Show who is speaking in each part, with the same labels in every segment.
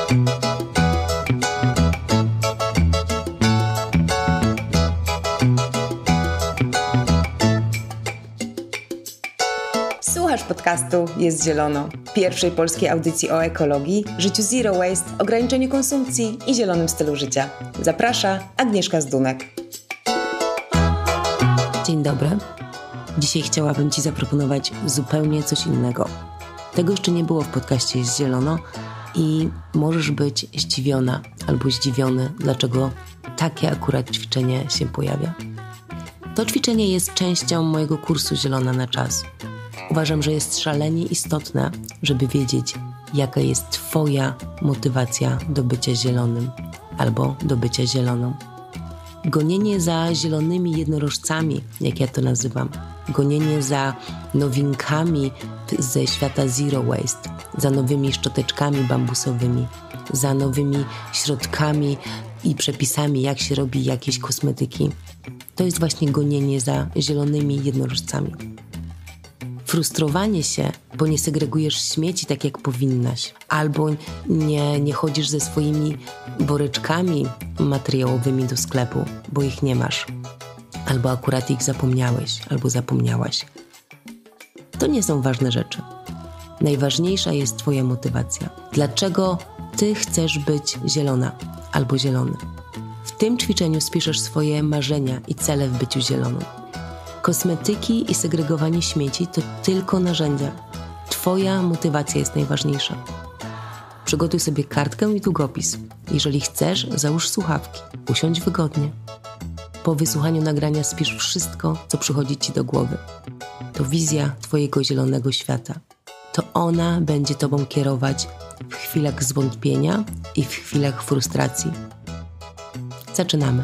Speaker 1: Słuchasz podcastu Jest Zielono, pierwszej polskiej audycji o ekologii, życiu zero waste, ograniczeniu konsumpcji i zielonym stylu życia. Zaprasza Agnieszka Zdunek.
Speaker 2: Dzień dobry. Dzisiaj chciałabym Ci zaproponować zupełnie coś innego. Tego jeszcze nie było w podcaście Jest Zielono i możesz być zdziwiona albo zdziwiony, dlaczego takie akurat ćwiczenie się pojawia. To ćwiczenie jest częścią mojego kursu Zielona na czas. Uważam, że jest szalenie istotne, żeby wiedzieć, jaka jest Twoja motywacja do bycia zielonym albo do bycia zieloną. Gonienie za zielonymi jednorożcami, jak ja to nazywam, gonienie za nowinkami ze świata zero waste, za nowymi szczoteczkami bambusowymi, za nowymi środkami i przepisami, jak się robi jakieś kosmetyki, to jest właśnie gonienie za zielonymi jednorożcami. Frustrowanie się, bo nie segregujesz śmieci tak jak powinnaś, albo nie chodzisz ze swoimi woreczkami materiałowymi do sklepu, bo ich nie masz, albo akurat ich zapomniałeś, albo zapomniałaś. To nie są ważne rzeczy. Najważniejsza jest Twoja motywacja. Dlaczego Ty chcesz być zielona albo zielony? W tym ćwiczeniu spiszesz swoje marzenia i cele w byciu zieloną. Kosmetyki i segregowanie śmieci to tylko narzędzia. Twoja motywacja jest najważniejsza. Przygotuj sobie kartkę i długopis. Jeżeli chcesz, załóż słuchawki. Usiądź wygodnie. Po wysłuchaniu nagrania spisz wszystko, co przychodzi Ci do głowy. To wizja Twojego zielonego świata. To ona będzie Tobą kierować w chwilach zwątpienia i w chwilach frustracji. Zaczynamy.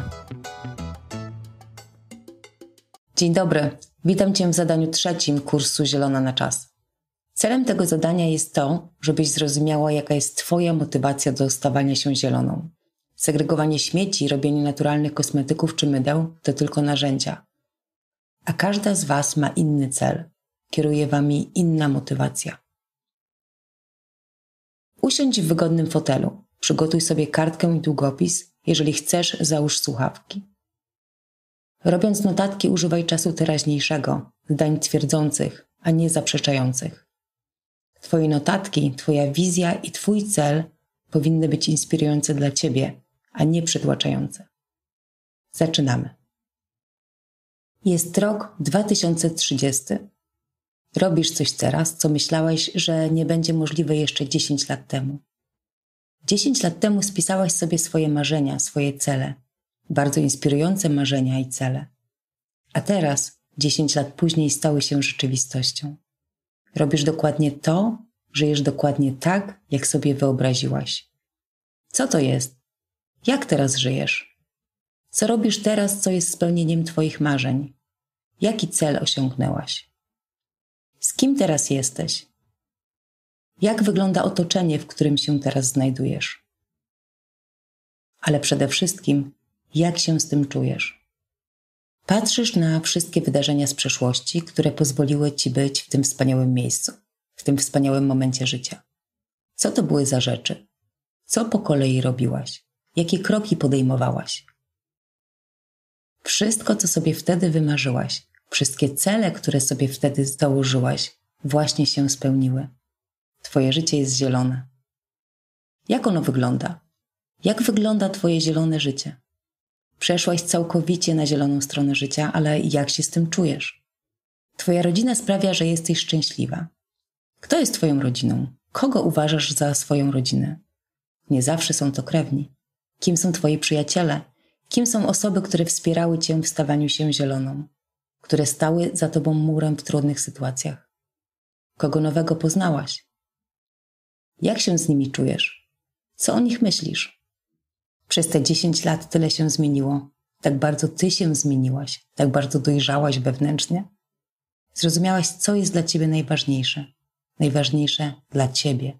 Speaker 1: Dzień dobry, witam Cię w zadaniu 3 kursu Zielona na czas. Celem tego zadania jest to, żebyś zrozumiała, jaka jest Twoja motywacja do stawania się zieloną. Segregowanie śmieci, robienie naturalnych kosmetyków czy mydeł to tylko narzędzia. A każda z Was ma inny cel. Kieruje Wami inna motywacja. Usiądź w wygodnym fotelu. Przygotuj sobie kartkę i długopis. Jeżeli chcesz, załóż słuchawki. Robiąc notatki, używaj czasu teraźniejszego, zdań twierdzących, a nie zaprzeczających. Twoje notatki, Twoja wizja i Twój cel powinny być inspirujące dla Ciebie, a nie przytłaczające. Zaczynamy. Jest rok 2030. Robisz coś teraz, co myślałeś, że nie będzie możliwe jeszcze 10 lat temu. 10 lat temu spisałaś sobie swoje marzenia, swoje cele. Bardzo inspirujące marzenia i cele. A teraz, 10 lat później, stały się rzeczywistością. Robisz dokładnie to, żyjesz dokładnie tak, jak sobie wyobraziłaś. Co to jest? Jak teraz żyjesz? Co robisz teraz, co jest spełnieniem Twoich marzeń? Jaki cel osiągnęłaś? Z kim teraz jesteś? Jak wygląda otoczenie, w którym się teraz znajdujesz? Ale przede wszystkim, jak się z tym czujesz? Patrzysz na wszystkie wydarzenia z przeszłości, które pozwoliły Ci być w tym wspaniałym miejscu, w tym wspaniałym momencie życia. Co to były za rzeczy? Co po kolei robiłaś? Jakie kroki podejmowałaś? Wszystko, co sobie wtedy wymarzyłaś, wszystkie cele, które sobie wtedy założyłaś, właśnie się spełniły. Twoje życie jest zielone. Jak ono wygląda? Jak wygląda Twoje zielone życie? Przeszłaś całkowicie na zieloną stronę życia, ale jak się z tym czujesz? Twoja rodzina sprawia, że jesteś szczęśliwa. Kto jest Twoją rodziną? Kogo uważasz za swoją rodzinę? Nie zawsze są to krewni. Kim są Twoi przyjaciele? Kim są osoby, które wspierały Cię w stawaniu się zieloną? Które stały za Tobą murem w trudnych sytuacjach? Kogo nowego poznałaś? Jak się z nimi czujesz? Co o nich myślisz? Przez te 10 lat tyle się zmieniło. Tak bardzo Ty się zmieniłaś. Tak bardzo dojrzałaś wewnętrznie. Zrozumiałaś, co jest dla Ciebie najważniejsze. Najważniejsze dla Ciebie.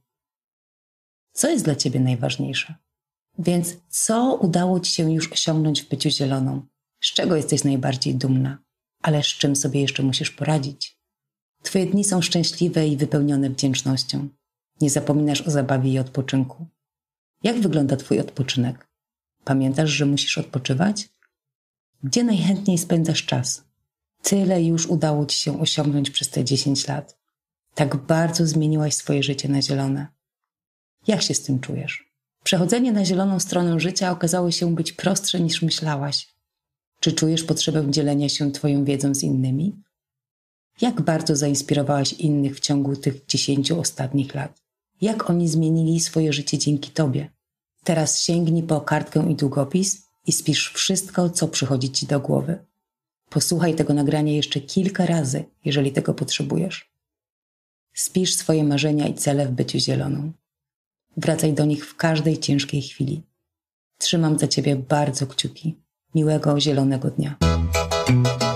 Speaker 1: Co jest dla Ciebie najważniejsze? Więc co udało Ci się już osiągnąć w byciu zieloną? Z czego jesteś najbardziej dumna? Ale z czym sobie jeszcze musisz poradzić? Twoje dni są szczęśliwe i wypełnione wdzięcznością. Nie zapominasz o zabawie i odpoczynku. Jak wygląda twój odpoczynek? Pamiętasz, że musisz odpoczywać? Gdzie najchętniej spędzasz czas? Tyle już udało ci się osiągnąć przez te 10 lat. Tak bardzo zmieniłaś swoje życie na zielone. Jak się z tym czujesz? Przechodzenie na zieloną stronę życia okazało się być prostsze niż myślałaś. Czy czujesz potrzebę dzielenia się twoją wiedzą z innymi? Jak bardzo zainspirowałaś innych w ciągu tych 10 ostatnich lat? Jak oni zmienili swoje życie dzięki tobie? Teraz sięgnij po kartkę i długopis i spisz wszystko, co przychodzi ci do głowy. Posłuchaj tego nagrania jeszcze kilka razy, jeżeli tego potrzebujesz. Spisz swoje marzenia i cele w byciu zieloną. Wracaj do nich w każdej ciężkiej chwili. Trzymam za ciebie bardzo kciuki. Miłego zielonego dnia.